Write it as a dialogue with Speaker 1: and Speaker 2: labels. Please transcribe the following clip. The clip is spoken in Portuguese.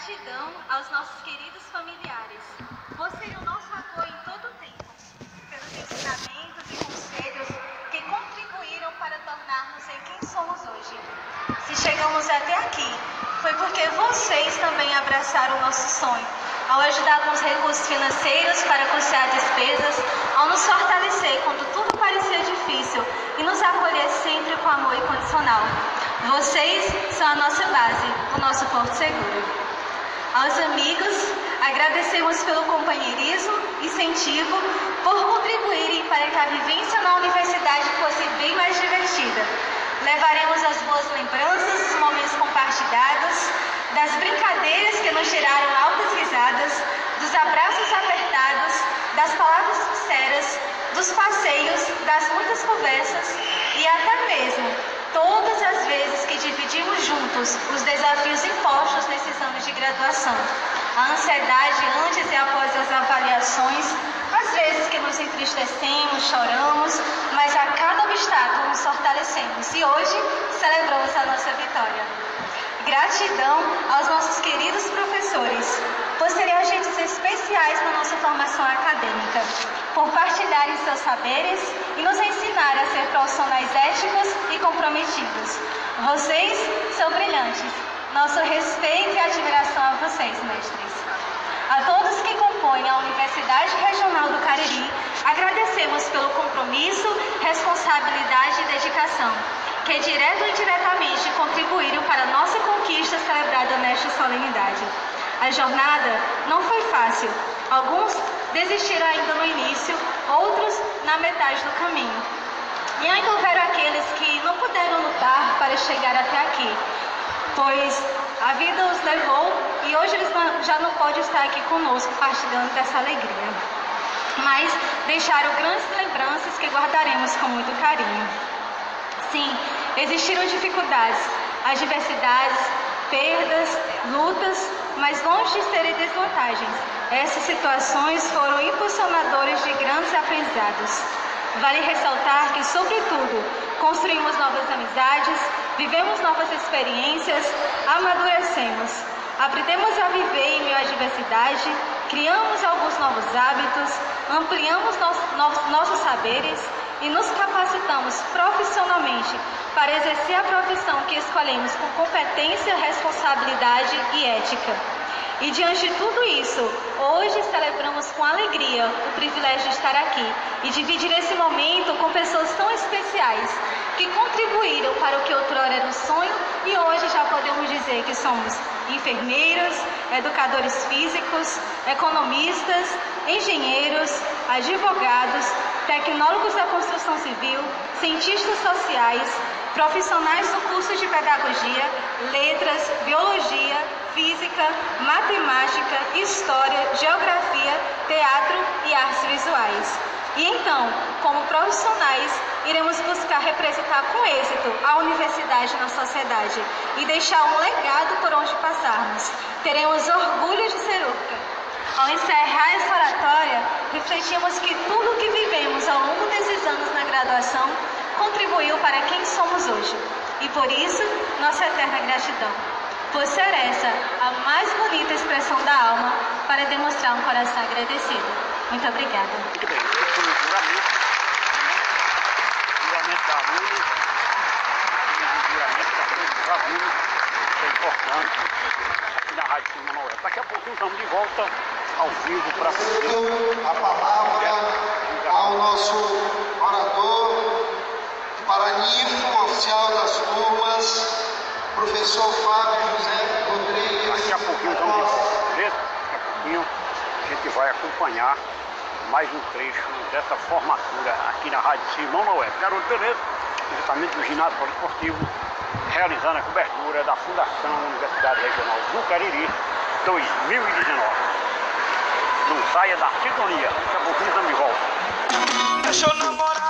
Speaker 1: Gratidão aos nossos queridos familiares, por serem o nosso apoio em todo o tempo, pelos ensinamentos e conselhos que contribuíram para tornarmos em quem somos hoje. Se chegamos até aqui, foi porque vocês também abraçaram o nosso sonho, ao ajudar com os recursos financeiros para custear despesas, ao nos fortalecer quando tudo parecia difícil e nos acolher sempre com amor incondicional. Vocês são a nossa base, o nosso porto seguro. Aos amigos, agradecemos pelo companheirismo e incentivo, por contribuírem para que a vivência na universidade fosse bem mais divertida. Levaremos as boas lembranças dos momentos compartilhados, das brincadeiras que nos tiraram altas risadas, dos abraços apertados, das palavras sinceras, dos passeios, das muitas conversas e até mesmo todas as vezes que dividimos juntos os desafios impostos nesses anos de graduação. A ansiedade antes e após as avaliações, às vezes que nos entristecemos, choramos, mas a cada obstáculo nos fortalecemos e hoje celebramos a nossa vitória. Gratidão aos nossos queridos professores, por serem agentes especiais na nossa formação acadêmica, por partilharem seus saberes e nos ensinarem a ser profissionais éticos e comprometidos. Vocês são brilhantes. Nosso respeito e admiração a vocês, mestres. A todos que compõem a Universidade Regional do Cariri, agradecemos pelo compromisso, responsabilidade e dedicação, que direto ou indiretamente contribuíram para a nossa conquista celebrada nesta solenidade. A jornada não foi fácil. Alguns desistiram ainda no início, outros na metade do caminho. E ainda houveram aqueles que não puderam lutar para chegar até aqui, pois a vida os levou e hoje eles já não podem estar aqui conosco partilhando dessa alegria. Mas deixaram grandes lembranças que guardaremos com muito carinho. Sim, existiram dificuldades, adversidades, perdas, lutas, mas longe de serem desvantagens. Essas situações foram impulsionadoras de grandes aprendizados. Vale ressaltar que, sobretudo, construímos novas amizades, vivemos novas experiências, amadurecemos. Aprendemos a viver em meio à diversidade, criamos alguns novos hábitos, ampliamos nossos saberes e nos capacitamos profissionalmente para exercer a profissão que escolhemos com competência, responsabilidade e ética. E diante de tudo isso, hoje celebramos com alegria o privilégio de estar aqui e dividir esse momento com pessoas tão especiais que contribuíram para o que outrora era um sonho e hoje já podemos dizer que somos enfermeiros, educadores físicos, economistas, engenheiros, advogados, tecnólogos da construção civil, cientistas sociais, profissionais do curso de pedagogia, letras, biologia, física, matemática, história, geografia, teatro e artes visuais. E então, como profissionais, iremos buscar representar com êxito a universidade na sociedade e deixar um legado por onde passarmos. Teremos orgulho de ser UFCA. Ao encerrar essa oratória, refletimos que tudo o que vivemos ao longo desses anos na graduação contribuiu para quem somos hoje. E por isso, nossa eterna gratidão. Por ser essa a mais bonita expressão da alma para demonstrar um coração agradecido. Muito obrigada.
Speaker 2: Muito bem, esse foi o juramento da aluna, o juramento da frente dos alunos, que é importante aqui na Rádio Sim Manoel. Daqui a pouquinho estamos de volta ao vivo para
Speaker 3: a palavra ao nosso orador, paraninfo oficial das turmas, professor Fábio José Rodrigues.
Speaker 2: Daqui a pouquinho estamos de volta, beleza? Daqui a pouquinho a gente vai acompanhar mais um trecho dessa formatura aqui na Rádio Simão Noé. Garoto Beleza, diretamente do Ginásio Poliesportivo, realizando a cobertura da Fundação Universidade Regional do Cariri 2019. Não saia da sintonia, daqui a pouquinho estamos de volta.